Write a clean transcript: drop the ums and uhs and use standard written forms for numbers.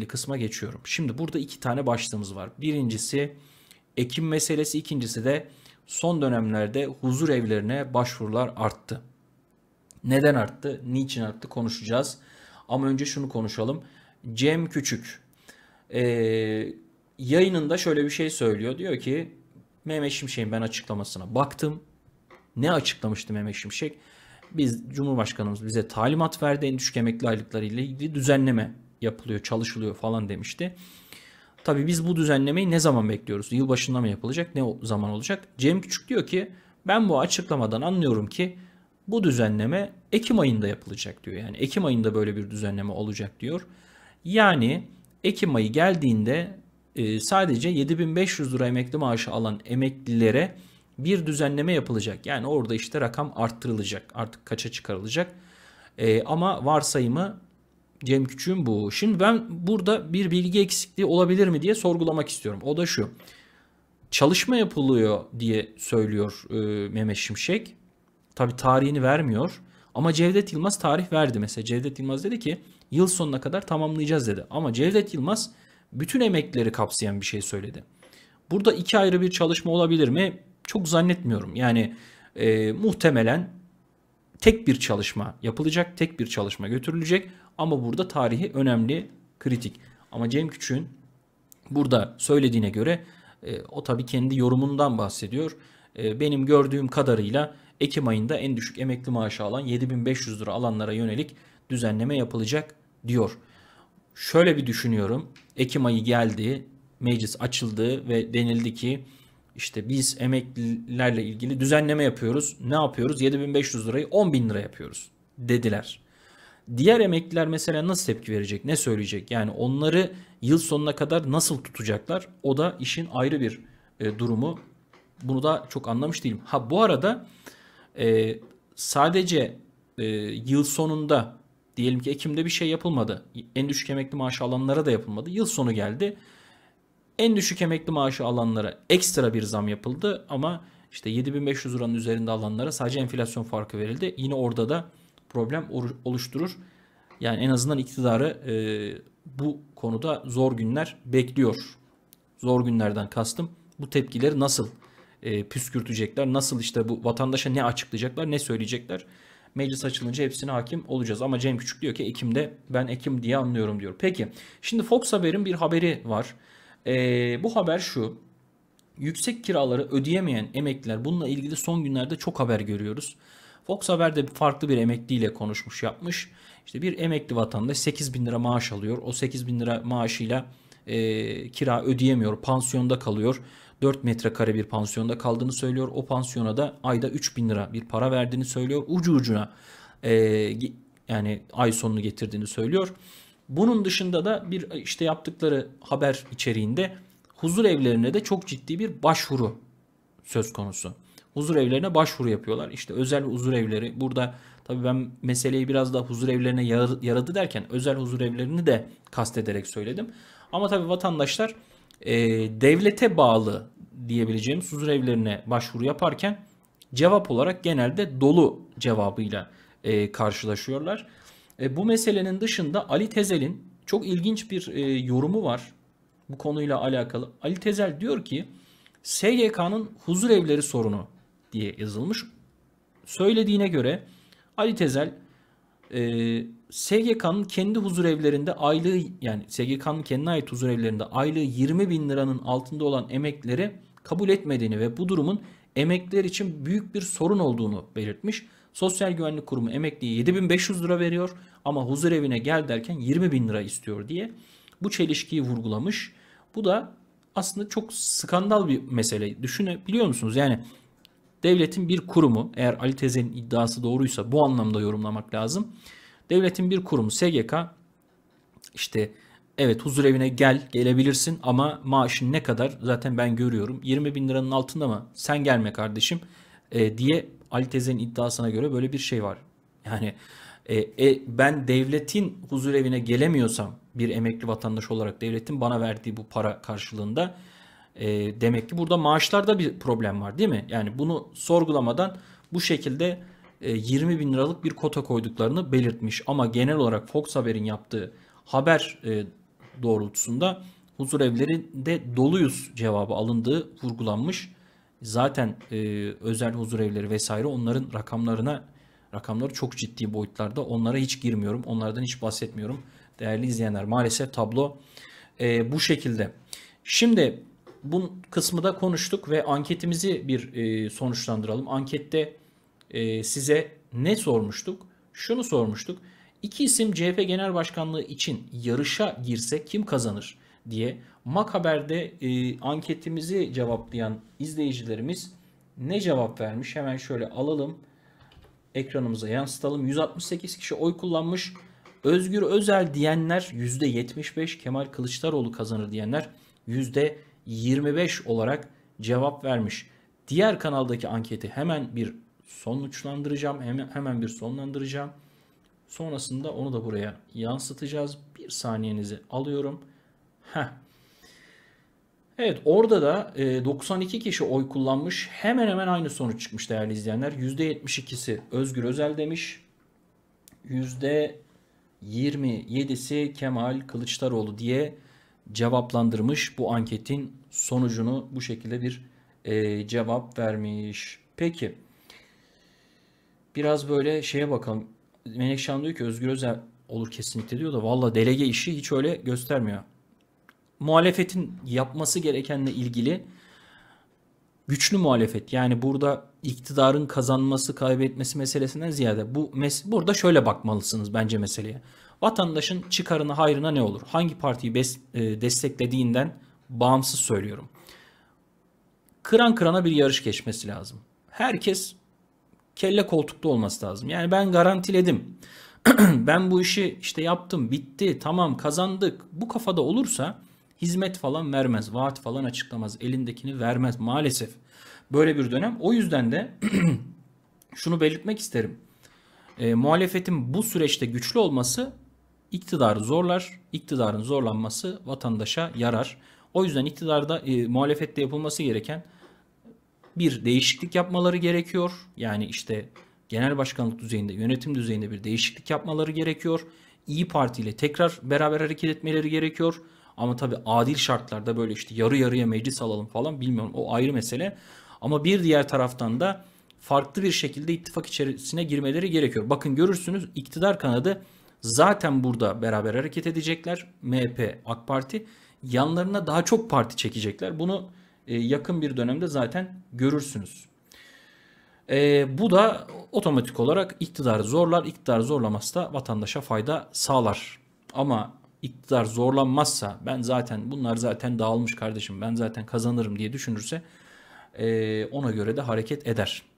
ilgili kısma geçiyorum. Şimdi burada iki tane başlığımız var. Birincisi ekim meselesi, ikincisi de son dönemlerde huzur evlerine başvurular arttı. Neden arttı? Niçin arttı? Konuşacağız. Ama önce şunu konuşalım. Cem Küçük yayınında şöyle bir şey söylüyor. Diyor ki Mehmet Şimşek'in ben açıklamasına baktım. Ne açıklamıştı Mehmet Şimşek? Cumhurbaşkanımız bize talimat verdi. En düşük emekli aylıkları ile ilgili düzenleme yapılıyor, çalışılıyor falan demişti. Tabii biz bu düzenlemeyi ne zaman bekliyoruz? Yılbaşında mı yapılacak? Ne zaman olacak? Cem Küçük diyor ki ben bu açıklamadan anlıyorum ki bu düzenleme Ekim ayında yapılacak diyor. Yani Ekim ayında böyle bir düzenleme olacak diyor. Yani Ekim ayı geldiğinde sadece 7.500 lira emekli maaşı alan emeklilere bir düzenleme yapılacak. Yani orada işte rakam arttırılacak. Artık kaça çıkarılacak. Ama varsayımı Cem Küçük'ün bu. Şimdi ben burada bir bilgi eksikliği olabilir mi diye sorgulamak istiyorum. O da şu. Çalışma yapılıyor diye söylüyor Mehmet Şimşek. Tabii tarihini vermiyor. Ama Cevdet Yılmaz tarih verdi. Mesela Cevdet Yılmaz dedi ki yıl sonuna kadar tamamlayacağız dedi. Ama Cevdet Yılmaz bütün emeklileri kapsayan bir şey söyledi. Burada iki ayrı bir çalışma olabilir mi? Çok zannetmiyorum. Yani muhtemelen tek bir çalışma yapılacak, tek bir çalışma götürülecek. Ama burada tarihi önemli, kritik. Ama Cem Küçük'ün burada söylediğine göre o tabii kendi yorumundan bahsediyor. Benim gördüğüm kadarıyla Ekim ayında en düşük emekli maaşı alan 7.500 lira alanlara yönelik düzenleme yapılacak diyor. Şöyle bir düşünüyorum. Ekim ayı geldi, meclis açıldı ve denildi ki işte biz emeklilerle ilgili düzenleme yapıyoruz. Ne yapıyoruz? 7.500 lirayı 10.000 lira yapıyoruz dediler. Diğer emekliler mesela nasıl tepki verecek? Ne söyleyecek? Yani onları yıl sonuna kadar nasıl tutacaklar? O da işin ayrı bir durumu. Bunu da çok anlamış değilim. Ha bu arada sadece yıl sonunda diyelim ki Ekim'de bir şey yapılmadı. En düşük emekli maaşı alanlara da yapılmadı. Yıl sonu geldi. En düşük emekli maaşı alanlara ekstra bir zam yapıldı ama işte 7.500 liranın üzerinde alanlara sadece enflasyon farkı verildi. Yine orada da problem oluşturur. Yani en azından iktidarı bu konuda zor günler bekliyor. Zor günlerden kastım bu tepkileri nasıl püskürtecekler, nasıl işte bu vatandaşa ne açıklayacaklar, ne söyleyecekler. Meclis açılınca hepsine hakim olacağız. Ama Cem Küçük diyor ki Ekim'de ben Ekim diye anlıyorum diyor. Peki şimdi Fox Haber'in bir haberi var. Bu haber şu. Yüksek kiraları ödeyemeyen emekliler bununla ilgili son günlerde çok haber görüyoruz. Fox Haber'de farklı bir emekliyle konuşmuş yapmış. İşte bir emekli vatandaş 8.000 lira maaş alıyor. O 8.000 lira maaşıyla kira ödeyemiyor. Pansiyonda kalıyor. 4 metrekare bir pansiyonda kaldığını söylüyor. O pansiyona da ayda 3.000 lira bir para verdiğini söylüyor. Ucu ucuna yani ay sonunu getirdiğini söylüyor. Bunun dışında da bir işte yaptıkları haber içeriğinde huzur evlerine de çok ciddi bir başvuru söz konusu. Huzur evlerine başvuru yapıyorlar. İşte özel huzur evleri. Burada tabii ben meseleyi biraz da huzur evlerine yaradı derken özel huzur evlerini de kastederek söyledim. Ama tabii vatandaşlar devlete bağlı diyebileceğimiz huzur evlerine başvuru yaparken cevap olarak genelde dolu cevabıyla karşılaşıyorlar. Bu meselenin dışında Ali Tezel'in çok ilginç bir yorumu var bu konuyla alakalı. Ali Tezel diyor ki SGK'nın huzur evleri sorunu diye yazılmış. Söylediğine göre Ali Tezel SGK'nın kendi huzur evlerinde aylığı yani SGK'nın kendine ait huzur evlerinde aylığı 20.000 liranın altında olan emeklileri kabul etmediğini ve bu durumun emekliler için büyük bir sorun olduğunu belirtmiş. Sosyal Güvenlik Kurumu emekliye 7.500 lira veriyor ama huzur evine gel derken 20.000 lira istiyor diye bu çelişkiyi vurgulamış. Bu da aslında çok skandal bir mesele. Düşünebiliyor musunuz? Yani devletin bir kurumu, eğer Ali Tezel'in iddiası doğruysa bu anlamda yorumlamak lazım. Devletin bir kurumu SGK işte evet huzur evine gelebilirsin ama maaşın ne kadar zaten ben görüyorum. 20.000 liranın altında mı? Sen gelme kardeşim diye Ali Tezel'in iddiasına göre böyle bir şey var. Yani ben devletin huzur evine gelemiyorsam bir emekli vatandaş olarak devletin bana verdiği bu para karşılığında demek ki burada maaşlarda bir problem var değil mi? Yani bunu sorgulamadan bu şekilde 20.000 liralık bir kota koyduklarını belirtmiş. Ama genel olarak Fox Haber'in yaptığı haber doğrultusunda huzur evlerinde doluyuz cevabı alındığı vurgulanmış. Zaten özel huzur evleri vesaire onların rakamları çok ciddi boyutlarda. Onlara hiç girmiyorum. Onlardan hiç bahsetmiyorum. Değerli izleyenler, maalesef tablo bu şekilde. Şimdi bu kısmı da konuştuk ve anketimizi bir sonuçlandıralım. Ankette size ne sormuştuk? Şunu sormuştuk. İki isim CHP Genel Başkanlığı için yarışa girse kim kazanır diye. MAK Haber'de anketimizi cevaplayan izleyicilerimiz ne cevap vermiş? Hemen şöyle alalım. Ekranımıza yansıtalım. 168 kişi oy kullanmış. Özgür Özel diyenler %75, Kemal Kılıçdaroğlu kazanır diyenler %25 olarak cevap vermiş. Diğer kanaldaki anketi hemen bir sonuçlandıracağım. Hemen bir sonlandıracağım. Sonrasında onu da buraya yansıtacağız. Bir saniyenizi alıyorum. Heh. Evet, orada da 92 kişi oy kullanmış. Hemen hemen aynı sonuç çıkmış değerli izleyenler. %72'si Özgür Özel demiş. %27'si Kemal Kılıçdaroğlu diye cevaplandırmış. Bu anketin sonucunu bu şekilde bir cevap vermiş. Peki. Biraz böyle şeye bakalım. Menekşe Hanım diyor ki Özgür Özel olur kesinlikle diyor da valla delege işi hiç öyle göstermiyor. Muhalefetin yapması gerekenle ilgili güçlü muhalefet, yani burada iktidarın kazanması kaybetmesi meselesinden ziyade burada şöyle bakmalısınız bence meseleye. Vatandaşın çıkarına hayrına ne olur? Hangi partiyi desteklediğinden bağımsız söylüyorum. Kıran kırana bir yarış geçmesi lazım. Herkes kelle koltukta olması lazım. Yani ben garantiledim. Ben bu işi işte yaptım, bitti, tamam kazandık. Bu kafada olursa hizmet falan vermez, vaat falan açıklamaz, elindekini vermez maalesef. Böyle bir dönem. O yüzden de şunu belirtmek isterim. Muhalefetin bu süreçte güçlü olması iktidarı zorlar. İktidarın zorlanması vatandaşa yarar. O yüzden iktidarda muhalefette yapılması gereken bir değişiklik yapmaları gerekiyor. Yani işte genel başkanlık düzeyinde, yönetim düzeyinde bir değişiklik yapmaları gerekiyor. İyi Parti ile tekrar beraber hareket etmeleri gerekiyor. Ama tabii adil şartlarda böyle işte yarı yarıya meclis alalım falan bilmiyorum. O ayrı mesele. Ama bir diğer taraftan da farklı bir şekilde ittifak içerisine girmeleri gerekiyor. Bakın görürsünüz iktidar kanadı zaten burada beraber hareket edecekler. MHP, AK Parti yanlarına daha çok parti çekecekler. Bunu yakın bir dönemde zaten görürsünüz. Bu da otomatik olarak iktidarı zorlar. İktidar zorlaması da vatandaşa fayda sağlar. Ama iktidar zorlanmazsa bunlar zaten dağılmış kardeşim ben zaten kazanırım diye düşünürse ona göre de hareket eder.